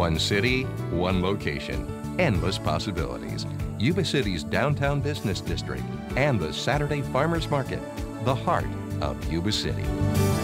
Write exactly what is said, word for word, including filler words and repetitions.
One city, one location, endless possibilities. Yuba City's downtown business district and the Saturday Farmers Market, the heart of Yuba City.